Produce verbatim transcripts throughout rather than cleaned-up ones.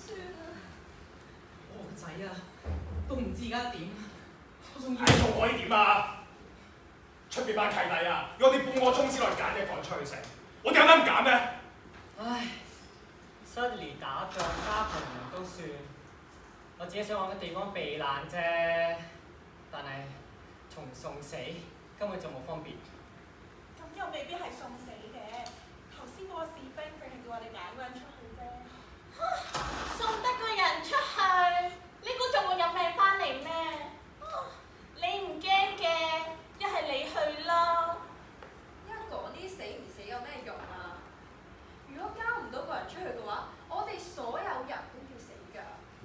算啊？ 我個仔啊，都唔知而家點，我仲要仲可以點啊？出邊班契弟啊，要我哋半個鐘之內揀一個人出去食，我哋有得唔揀咩？ 唉，失聯打仗加朋友都算，我自己想揾個地方避難啫，但係從送死根本就冇分別。 咁又未必係送死嘅，頭先嗰個士兵淨係叫我哋揀個人出去啫。 送得個人出去，你估仲會有命翻嚟咩？你唔驚嘅，一係你去咯。 因為講啲死唔死有咩用啊？如果交唔到個人出去嘅話，我哋所有人都要死㗎。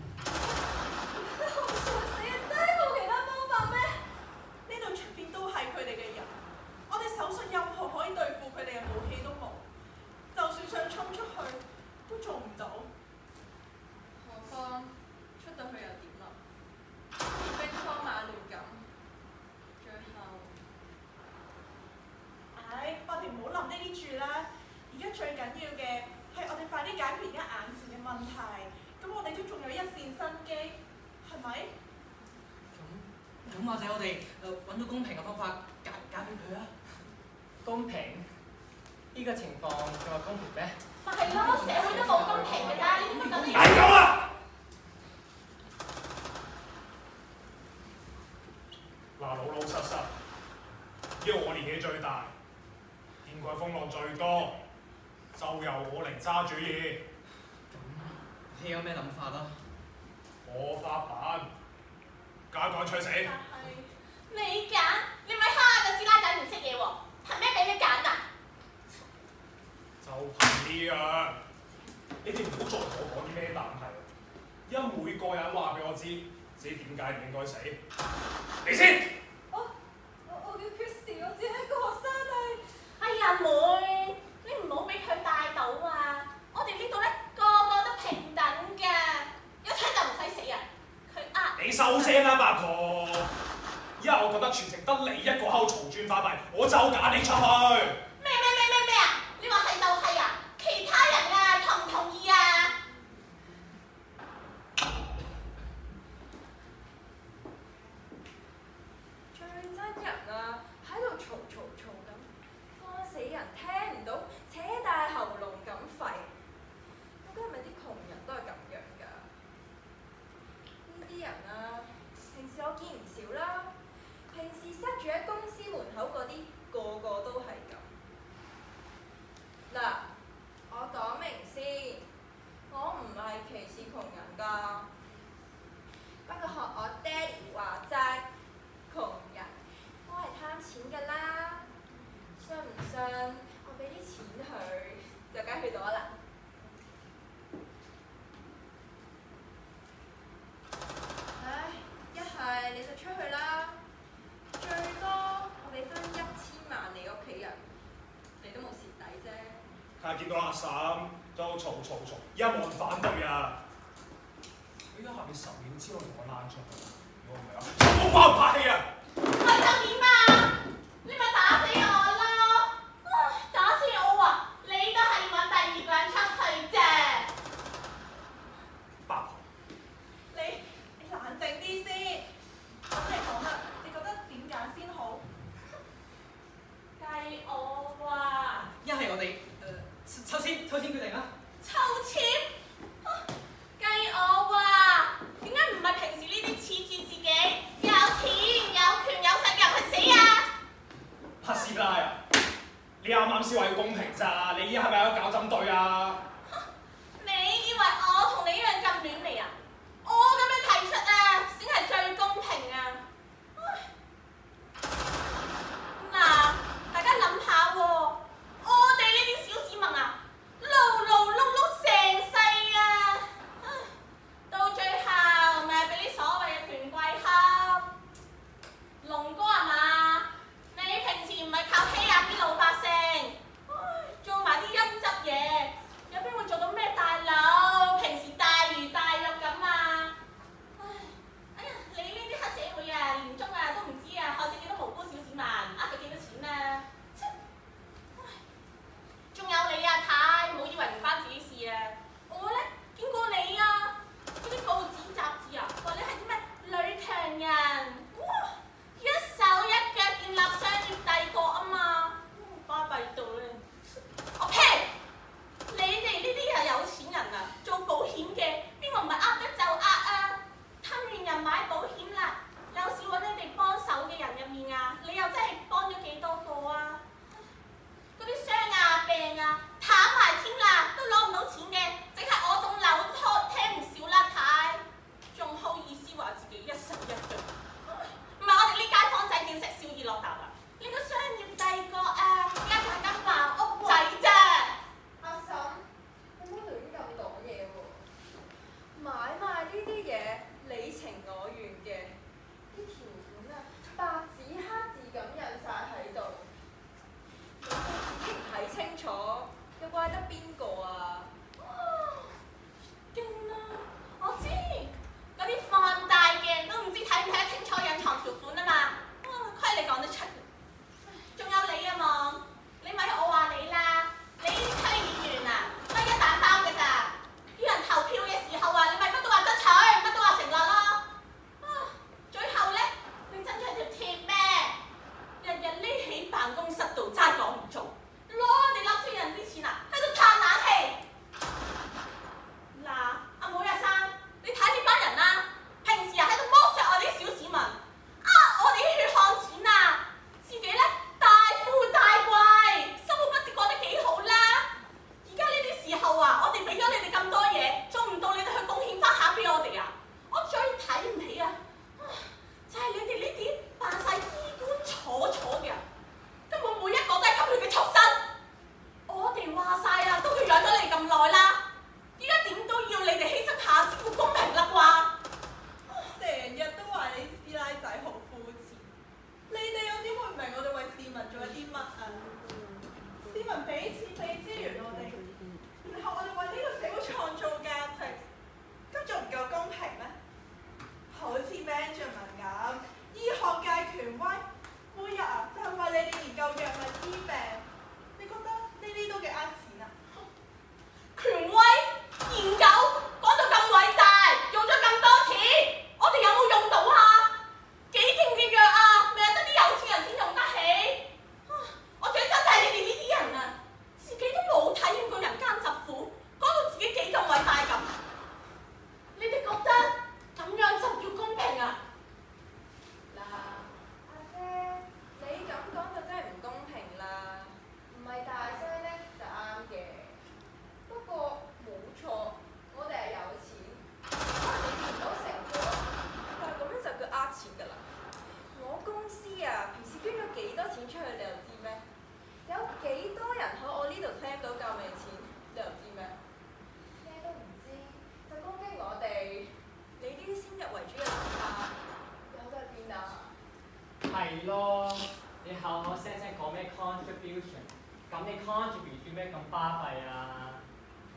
我唔想死啊！真係冇其他方法咩？ 呢度出邊都係佢哋嘅人，我哋手上任何可以對付佢哋嘅武器都冇，就算想衝出去都做唔到。 何況出到去又點啊？兵荒馬亂咁，最後， 唉，我哋唔好諗呢啲住啦。而家最緊要嘅係我哋快啲解決而家眼前嘅問題。咁我哋都仲有一線生機，係咪？ 咁咁或者我哋誒揾到公平嘅方法解解決佢啊？ 公平？呢個情況仲有公平咩？ 咪係咯，社會都冇公平㗎啦，你點解講呢？ 係咁啊！嗱，老老實實，因為我年紀最大，見過風浪最多，就由我嚟揸主意。 你有咩諗法啊？ 我發辦，揀一個人出去死。 但係你揀？你咪蝦個師奶仔唔識嘢喎，憑咩俾你揀啊？ 就憑呢樣，你哋唔好再同我講啲咩但係，因為每個人話俾我知自己點解唔應該死。你先。 我我我叫 Christy， 我只係一個學生嚟。 哎呀妹，你唔好俾佢帶到啊！我哋呢度咧個個都平等㗎，有親就唔使死啊！佢呃你收聲啦，八婆！因為我覺得全城得你一個口嘈轉發幣，我就揀你出去。 咩咩咩咩咩啊！你話係就係啊！其他人啊同唔同意啊？ 最憎人啊，喺度嘈嘈嘈咁，慌死人聽唔到，扯大喉嚨咁吠。究竟係咪啲窮人都係咁樣㗎？呢啲人啊，平時我見唔少啦。平時塞住喺公司門口嗰啲，個個都係咁。嗱，我講明先，我唔係歧視窮人㗎。不過學我爹哋話齋，窮人都係貪錢㗎啦。信唔信我俾啲錢佢，就解決到啦。唉，一係你就出去啦，最多我俾翻一千萬你屋企人，你都冇蝕底啫。 睇下見到阿嬸都嘈嘈嘈，而家冇人反對啊！佢而家下邊十秒之內同我躝出去，如果唔係啊，我關唔拍戲啊！ 咪就點啊？你咪打死我咯！唉，打死我啊！你都係揾第二個人出去啫。 八婆， 你你冷靜啲先。咁你講啦，你覺得點揀先好？ 計我話一係我哋誒抽籤抽籤決定啦。 抽籤，計我話點解唔係平時呢啲恃住自己有錢有權有勢嘅人去死啊？ 黑師奶啊！你啱啱先話要公平咋，你依家係咪喺度搞針對啊？ 你以為我同你一樣咁亂嚟啊？我咁樣提出啊，先係最公平啊！嗱，大家諗下喎，我哋呢啲小市民啊，勞勞碌碌成世啊，唉，到最後咪俾啲所謂嘅權貴恰。龍哥係嘛？你平時唔係靠欺壓啲老百姓，唉，做埋啲陰質嘢，有邊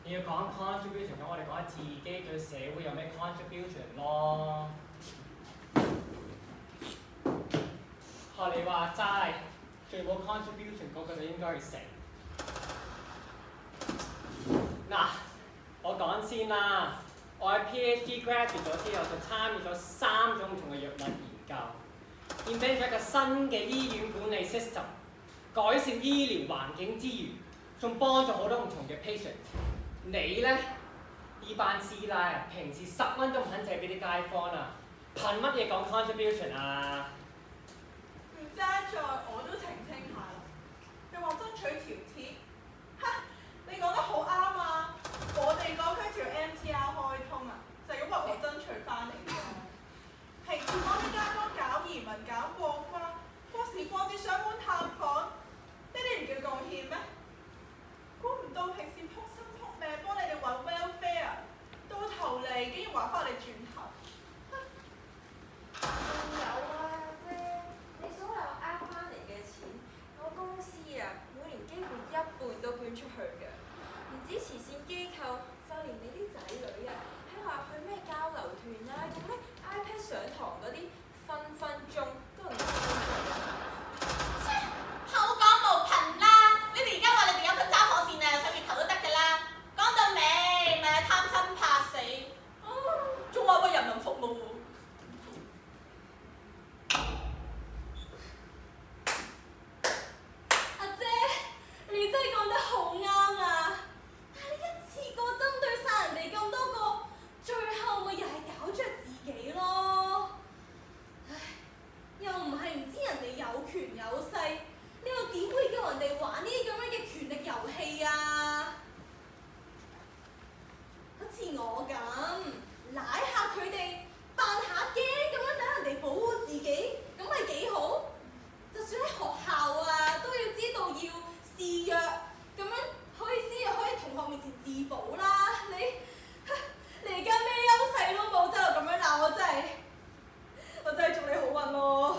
你要講 contribution，咁我哋講下自己對社會有咩 contribution 咯。學你話齋，最冇 contribution 嗰個就應該係食。嗱，我講先啦，我喺 PhD graduate 咗之後，就參與咗三種唔同嘅藥物研究。invent 咗一個新嘅醫院管理 system， 改善醫療環境之餘，仲幫助好多唔同嘅 patient。你咧，呢班師奶啊，平時十蚊都唔肯借俾啲街坊啊，憑乜嘢講 contribution 啊？ 唔爭在我都澄清下啦，又話爭取條鐵，哈！你講得好啱啊！我哋嗰區條 M T R 開通啊，就係咁為我爭取翻嚟㗎。平時幫啲街坊搞移民、搞過關，過時過節上門探訪，呢啲唔叫貢獻咩？估唔到平時撲心撲命幫你哋揾 welfare， 到頭嚟竟然還翻你轉頭。 仲有啊，姐，你所有呃翻嚟嘅錢，我公司啊每年幾乎一半都捐出去㗎。唔止慈善機構，就連你啲仔女啊，喺話去咩交流團啊，用咩 iPad 上堂嗰啲，分分鐘都唔捐出去。 切，口講無憑啦！你哋而家話你哋有份揸火箭啊，上月球都得㗎啦。講到尾咪係貪生怕死，仲話為人民服務喎。 阿姐，你真係講得好啱啊！但係你一次過針對晒人哋咁多個，最後咪又係搞着自己咯。唉，又唔係唔知人哋有權有勢，你又點會叫人哋玩呢啲咁樣嘅權力遊戲啊？好似我咁，舐下佢哋，扮下驚咁樣等人哋保護自己，咁咪幾好？就算喺學校啊，都要知道要示弱，咁樣可以先可以同學面前自保啦。你你而家咩優勢都冇，之後咁樣鬧我真係，我真係祝你好運咯。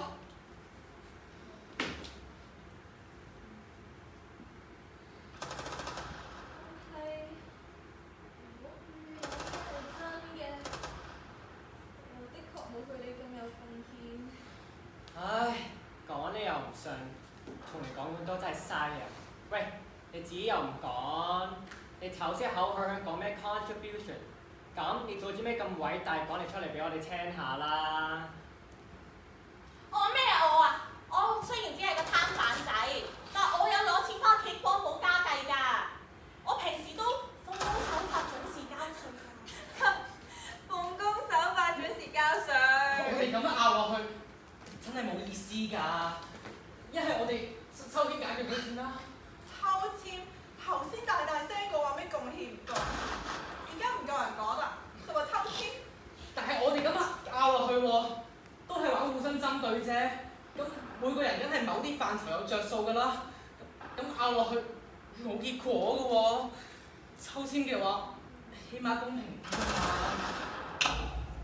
係，我唔係真嘅，我的確冇佢哋咁有貢獻。 唉，講你又唔信，同你講咁多真係嘥啊！喂，你自己又唔講，你頭先口響講咩 contribution， 咁你做啲咩咁偉大講嚟出嚟俾我哋聽下啦？ 我咩我啊？我雖然只係個攤販仔，但係我有攞錢翻屋企幫補家計㗎。我平時都奉公守法，準時交稅㗎。 奉公守法，準時交我稅。 哋咁樣拗落去，真係冇意思㗎。一係我哋抽籤解決佢先啦。 抽籤頭先大大聲講話咩貢獻唔夠，而家唔夠人講啦，就話抽籤。 但係我哋咁樣拗落去喎，都係玩互相針對啫。咁每個人梗係某啲範疇有着數㗎啦。咁拗落去冇結果㗎喎。抽籤嘅話，起碼公平啲嘛。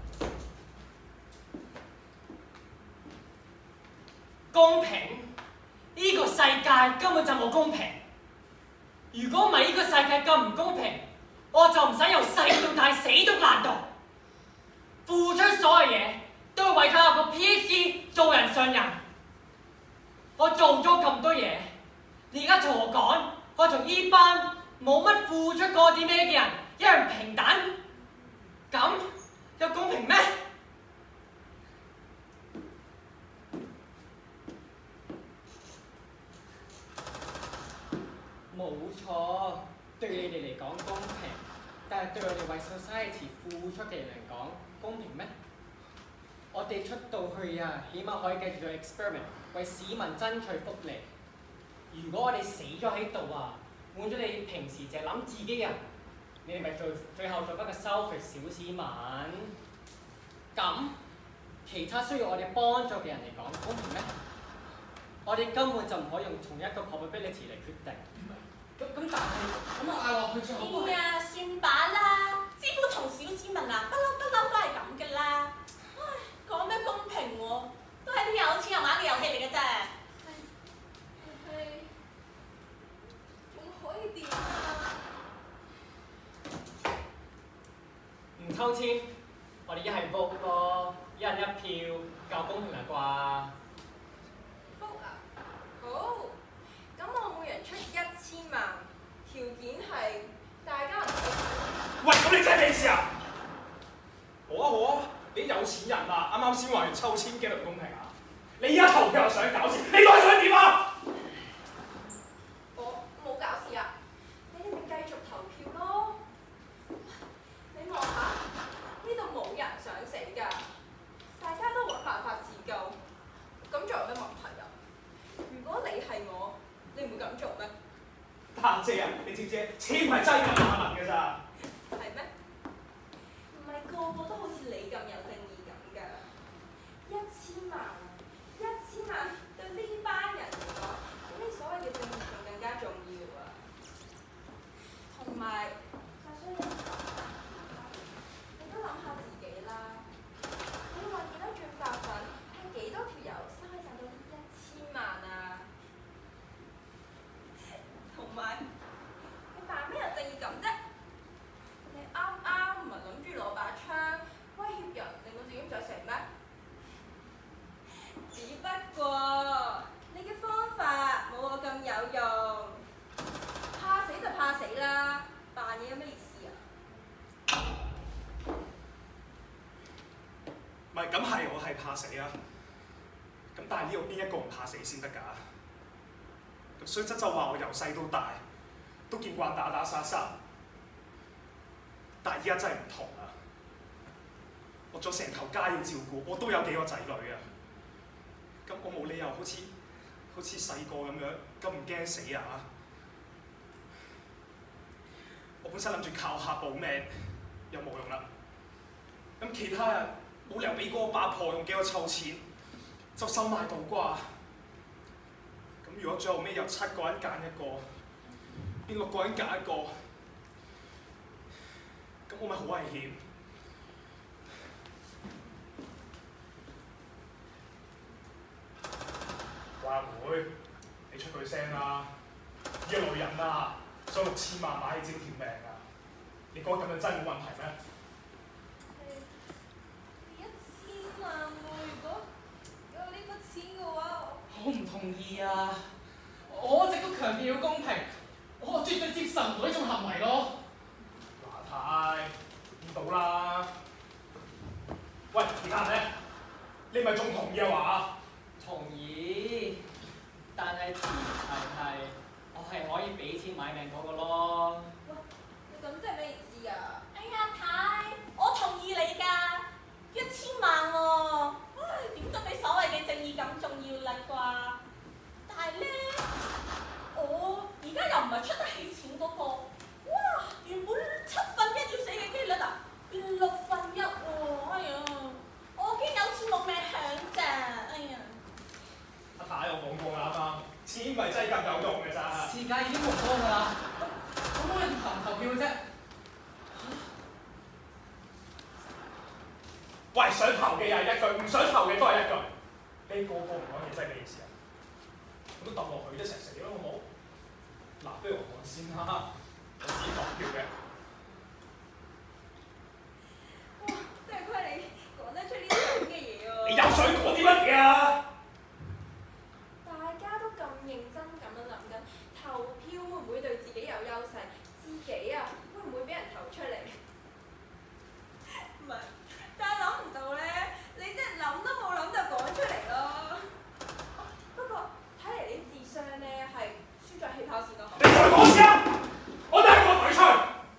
公平？呢個世界根本就冇公平。如果唔係呢個世界咁唔公平，我就唔使由細到大死都難讀，付出所有嘢都係為咗有個 PhD 做人上人。我做咗咁多嘢，你而家同我講，我同呢班冇乜付出過啲咩嘅人一樣平等，咁有公平咩？冇錯，對你哋嚟講公平，但係對我哋為 society 付出嘅人嚟講，公平咩？我哋出到去啊，起碼可以繼續做 experiment，為市民爭取福利。如果我哋死咗喺度啊，換咗你平時淨係諗自己人，你哋咪最最後做翻個 selfish 小市民。咁其他需要我哋幫助嘅人嚟講，公平咩？我哋根本就唔可以用同一個 probability 嚟決定。 咁咁但係咁樣拗落去最後都係。 哎呀，算把啦，資本同小市民啊，不嬲不嬲都係咁嘅啦。唉，講咩公平喎？都係啲有錢人玩嘅遊戲嚟嘅啫。 係，仲可以點啊？ 抽籤，我哋一係 vote 咯，一人一票，夠公平啦啩？ 福啊！好，咁我每人出一千萬，條件係大家唔好。 喂，咁你真係咩意思啊？好啊好啊，你有錢人啊，啱啱先話要抽籤幾唔公平啊？你而家投票又想搞事，你到底想點啊？ 我冇搞事啊！你哋咪繼續投票咯。你望下，呢度冇人想死㗎，大家都揾辦法自救，咁仲有咩問題啊？如果你係我，你唔會咁做咩？ 家姐啊，你知唔知？籤係真係萬能㗎咋？ 係咩？唔係個個都好似你咁有正義感㗎。一千萬啊！一千萬對呢班人嚟講，比你所謂嘅正義仲更加重要啊！同埋，就算你你都諗下自己啦。你話幾多轉白粉，係幾多條友先可以賺到呢一千萬啊？同埋，你扮咩有正義感啫？你啱啱唔係諗住攞把槍威脅人，令到自己唔使死咩？只不過你嘅方法冇我咁有用，怕死就怕死啦，扮嘢有咩意思啊？ 唔係，咁係我係怕死啊！咁但係呢度邊一個唔怕死先得㗎？咁雖則就話我由細到大都見慣打打殺殺，但係依家真係唔同啦！我仲成頭家要照顧，我都有幾個仔女啊！咁我冇理由好似好似細個咁樣咁唔驚死啊！我本身諗住靠下保命，又冇用啦。咁其他人冇理由俾嗰個八婆用幾個臭錢就收買到啩？咁如果最後尾有七個人揀一個，變六個人揀一個，咁我咪好危險。阿妹，你出句聲啦！呢個女人啊，想六千萬買起整條命啊！你覺得咁樣真係冇問題咩？ 一千萬喎！如果有呢筆錢嘅話， 我唔同意啊！我一直都強調要公平，我絕對接受唔到呢種行為咯。 華太，見到啦！喂，其他人咧？你咪仲同意啊話？ 同意，但係前提係我係可以俾錢買命嗰個咯。 喂，你咁即係咩意思啊？ 哎呀太，我同意你㗎，一千萬喎，唉，點都比所謂嘅正義感重要啦啩？但係咧，我而家又唔係出得起錢嗰個，哇！原本七分一要死嘅機率啊，變六分一喎，哎呀！我驚有錢冇命享咋，哎呀！ 阿太，我講過啦嘛，錢咪真係咁有用嘅咋。 時間已經冇多㗎啦，咁我哋投唔投票啫？ 喂，想投嘅又係一句，唔想投嘅都係一句。你個個唔講嘢真係咩意思啊？我都揼落去一齊死咯，好冇？嗱，不如我講先啦，我自己投票嘅。 哇！真係虧你講得出呢啲咁嘅嘢喎！ 你又想講啲乜嘢啊？ 大家都咁認真咁樣諗緊，投票會唔會對自己有優勢？自己啊，會唔會俾人投出嚟？唔係，但係諗唔到咧，你真係諗都冇諗就講出嚟咯。不過睇嚟你智商咧係輸在起跑線嗰度。 你再講先啊！我都係個隊吹。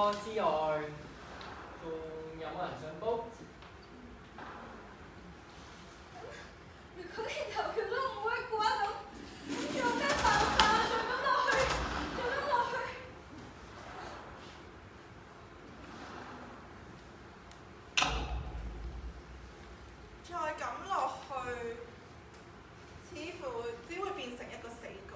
個之外，仲有冇人想煲？ 如果連投票都唔 work 嘅話，咁咁仲有咩辦法啊？再咁落去，再咁落去。 再咁落去，似乎只會變成一個死局。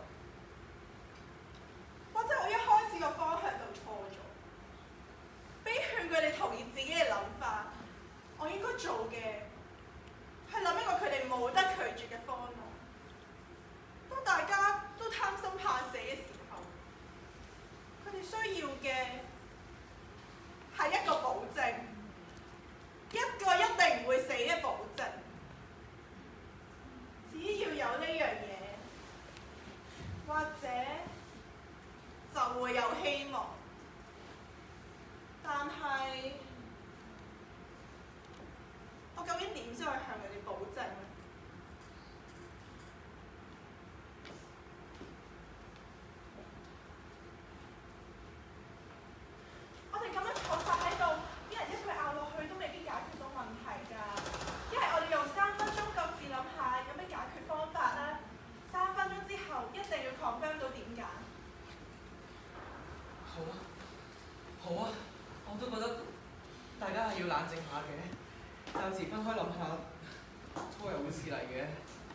或者我一開始個方向就錯咗，比勸佢哋同意自己嘅諗法，我應該做嘅係諗一個佢哋冇得拒絕嘅方案。當大家都貪生怕死嘅時候，佢哋需要嘅係一個保證，一個一定唔會死嘅保證。只要有呢樣嘢，或者就會有希望。但係，我究竟點先去向佢哋保證呢？我哋咁樣坐晒喺度，一人一句拗落去都未必解決到問題㗎。一係我哋用三分鐘各自諗下有咩解決方法啦。三分鐘之後一定要 confirm 到點解。 好啊，好啊，我都覺得大家係要冷靜下嘅，暫時分開諗下，都係好事嚟嘅。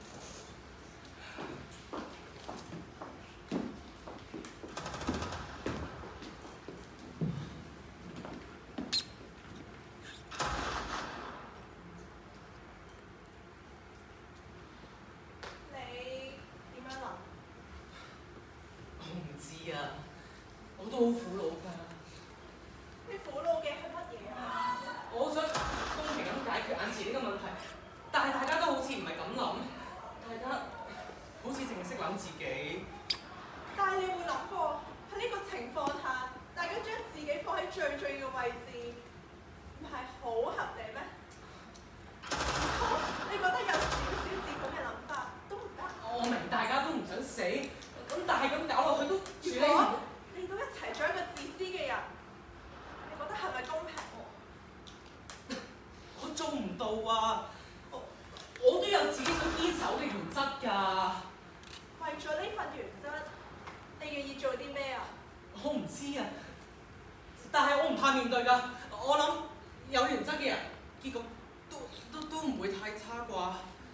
你點樣諗？ 我唔知啊，我都好苦惱㗎。 你苦惱嘅係乜嘢啊？ 我想公平咁解決眼前呢個問題，但係大家都好似唔係咁諗，大家好似淨係識諗自己。 但係你有冇諗過喺呢個情況下，大家將自己放喺最重要嘅位置，唔係好合理咩？你覺得有少少自本嘅諗法都唔得？ 我明大家都唔想死，咁但係咁搞落去都處理如果唔到。 令到一齊做一個自私嘅人，你覺得係咪公平喎？ 我做唔到啊！我我都有自己想堅守嘅原則㗎。 為咗呢份原則，你願意做啲咩啊？ 我唔知啊，但係我唔怕面對㗎。我諗有原則嘅人，結局都都都唔會太差啩。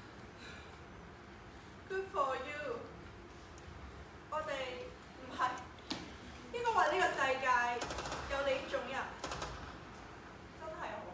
Good for you。我哋唔係應該話呢個世界有你呢種人，真係好。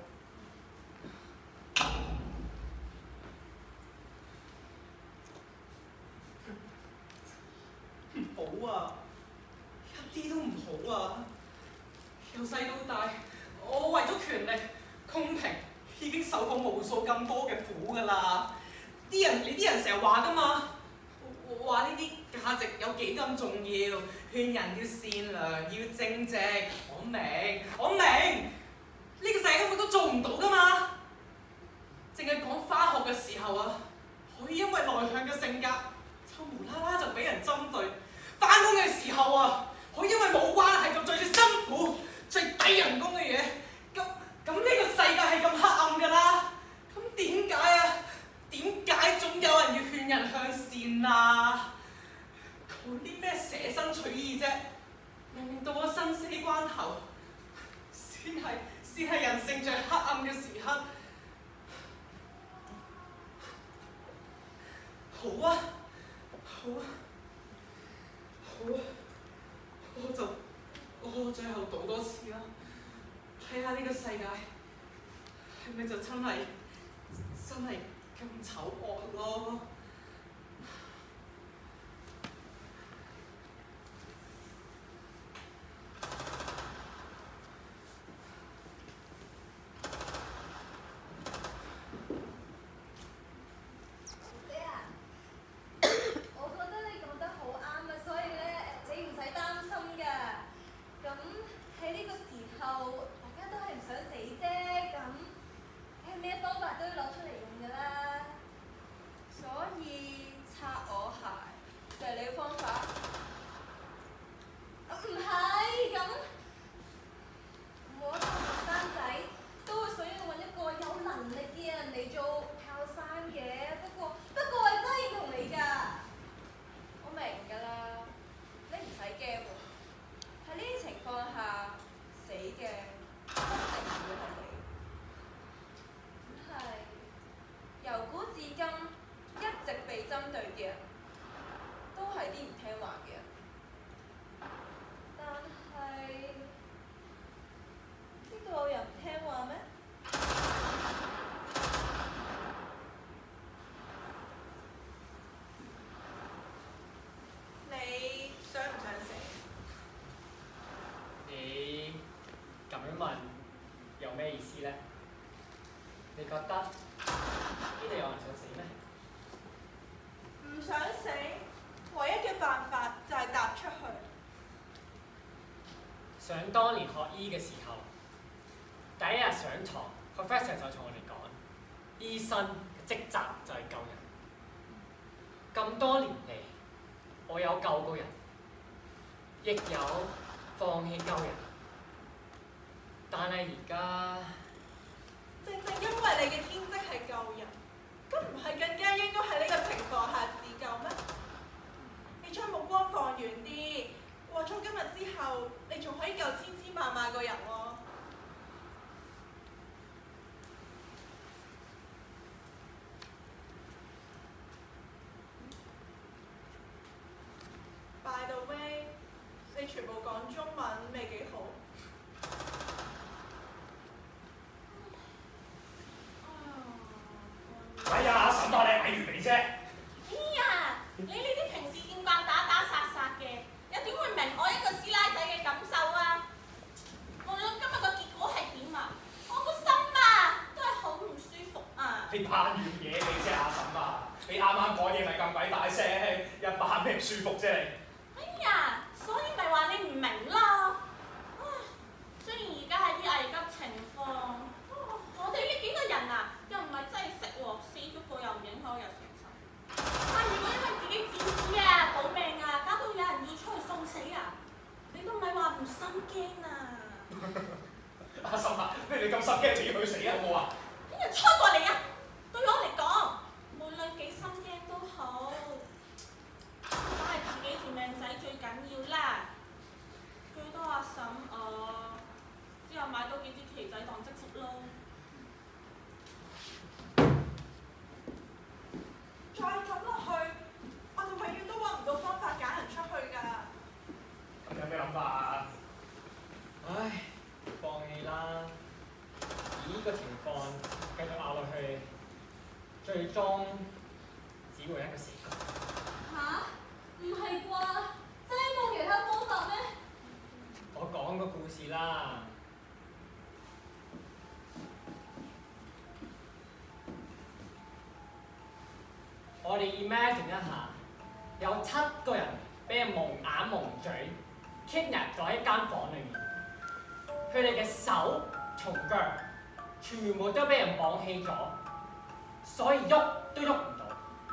唔好啊！一啲都唔好啊！由細到大，我為咗權力、公平，已經受過無數咁多嘅苦㗎啦。啲人，你啲人成日話㗎嘛，話呢啲價值有幾咁重要，勸人要善良、要正直。我明，我明，呢、這個世界根本都做唔到㗎嘛。淨係講返學嘅時候啊，可以因為內向嘅性格，就無啦啦就俾人針對。返工嘅時候啊，可以因為冇關係就做最辛苦、最低人工嘅嘢。咁咁呢個世界係咁黑暗㗎啦。咁點解啊？點解總有人要勸人向善啊？講啲咩捨身取義啫？明明到咗生死關頭，先係先係人性最黑暗嘅時刻。好啊，好啊，好啊，我就我最後賭多次啦，睇下呢個世界係咪就真係真係咁醜惡咯？ 姐啊，我覺得你講得好啱啊，所以咧你唔使擔心㗎。咁喺呢個時候，大家都係唔想死啫，咁係咩方法都要攞出嚟用㗎啦。所你覺得呢度有人想死咩？ 唔想死，唯一嘅辦法就係踏出去。 想當年學醫嘅時候，第一日上堂 ，professor 就同我哋講，醫生嘅職責就係救人。咁多年嚟，我有救過人，亦有放棄救人，但係而家正正因為你嘅天職係救人，咁唔係更加應該喺呢個情況下自救咩？你將目光放遠啲，過咗今日之後，你仲可以救千千萬萬個人喎。By the way，你全部講中文未幾好。 哎呀，阿嬸啊，你咪住你啫！ 哎呀，你呢啲平時見慣打打殺殺嘅，又點會明我一個師奶仔嘅感受啊？無論今日個結果係點啊，我個心啊都係好唔舒服啊！ 你扮完嘢你啫，阿嬸啊！你啱啱講嘢咪咁鬼大聲，一扮咩唔舒服啫你？ 哎呀，所以咪話你唔明咯。唉，雖然而家係啲危急情況，我哋呢幾個人啊，又唔係真係識喎，死咗個又唔影響我日常生活。但如果因為自己自私啊、保命啊，搞到有人要出去送死啊，你都咪話唔心驚啊？ 阿嬸啊，不如你咁心驚，就要去死啊好冇啊？ 邊個猜過你啊？對我嚟講，無論幾心驚都好，梗係自己條命仔最緊要啦。最多阿嬸我之後買多幾支旗仔當積福咯。 再咁落去，我哋永遠都揾唔到方法揀人出去㗎。 咁有咩諗法啊？ 唉，放棄啦！以呢個情況繼續拗落去，最終只會一個死局。 吓？唔係啩？真係冇其他方法咩？ 我講個故事啦。我哋 imagine 一下，有七個人俾人蒙眼蒙嘴 kidnap 咗喺間房裏面，佢哋嘅手同腳全部都俾人綁起咗，所以喐都喐唔到。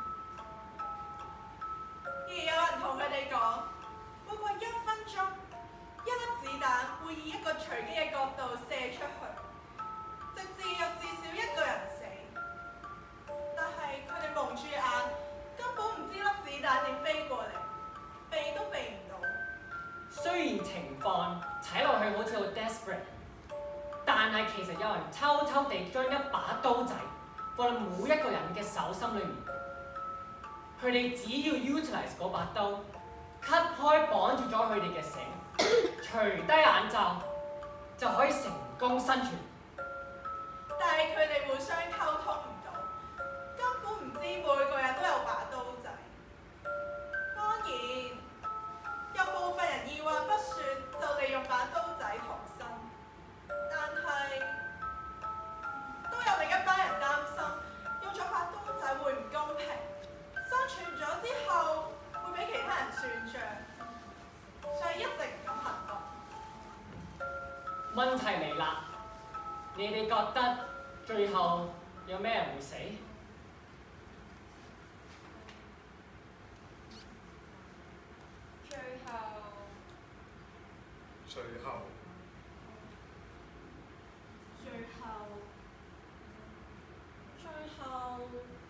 而有人同佢哋講，每過一分鐘，一粒子彈會以一個隨機嘅角度射出去，直至有至少一個人死。但係佢哋蒙住眼，根本唔知粒子彈點飛過嚟，避都避唔到。 雖然情況睇落去好似好 desperate， 但係其實有人偷偷地將一把刀仔放喺每一個人嘅手心裏面。佢哋只要 utilize 嗰把刀 cut 開綁住咗佢哋嘅繩，除低眼罩，就可以成功生存。 但係佢哋互相溝通唔到，根本唔知每個人都有把刀仔。當然，有部分人二話不說就利用把刀仔逃生，但係都有另一班人擔心，用咗把刀仔會唔公平，生存咗之後會俾其他人算賬，所以一直唔敢行動。 問題嚟啦，你哋覺得最後有咩人會死？ 最後， 最後， 最後，最後，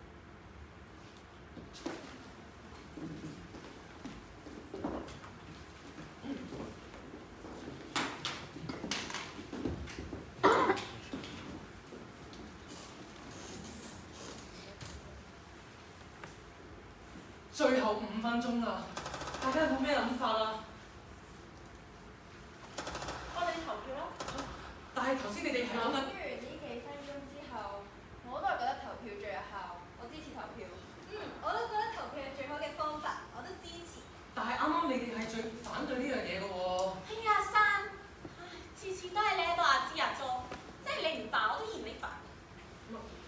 最後五分鐘啦，大家有冇咩諗法啊？ 我哋投票啦。 但係頭先你哋係講緊， 諗完呢幾分鐘之後，我都係覺得投票最有效，我支持投票。 嗯，我都覺得投票係最好嘅方法，我都支持。 但係啱啱你哋係最反對呢樣嘢嘅喎。 哎呀，珊，唉，次次都係你喺度阿支阿咗，即係你唔煩我都嫌你煩。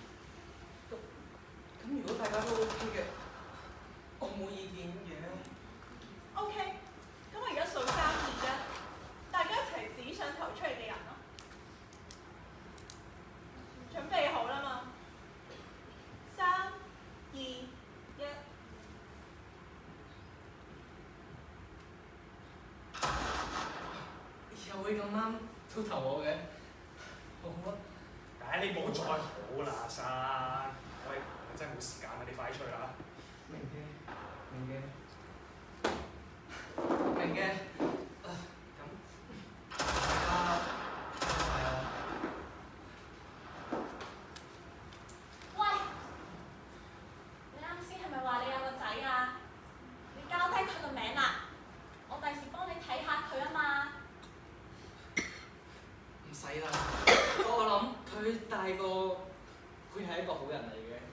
又會咁啱都投我嘅，好啊！ 唉，你唔好再好啦，阿生。喂，你真係冇時間啦，你快啲出去啦！ 明嘅，明嘅，明嘅。啊，咁大家係啊。 喂，你啱先係咪話你有個仔啊？你交低佢個名啦，我第時幫你睇下佢啊嘛。 唔使啦，我諗佢大個會係一個好人嚟嘅。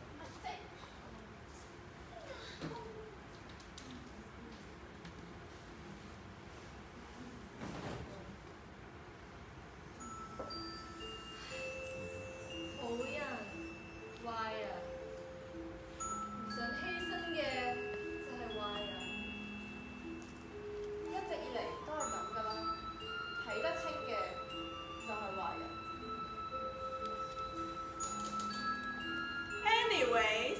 好人壞人，唔想犧牲嘅就係壞人。一直以嚟都係咁噶啦，睇得清嘅就係壞人。 Anyways，